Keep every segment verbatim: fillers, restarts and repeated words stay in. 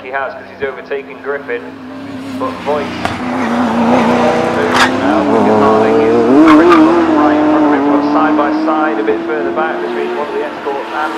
he has because he's overtaken Griffin. But Voight now, because Harding is pretty much right in front of him, but side by side a bit further back between one of the escorts and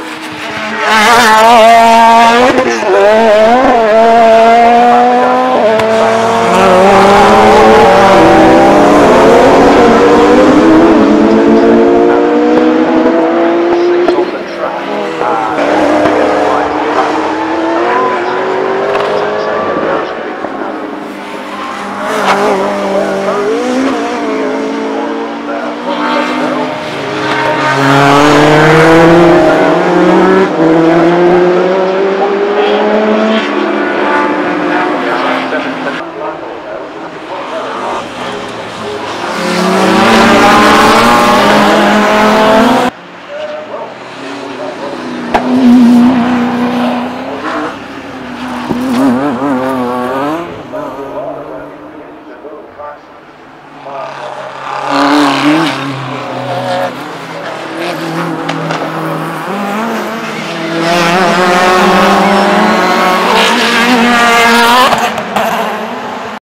Wow.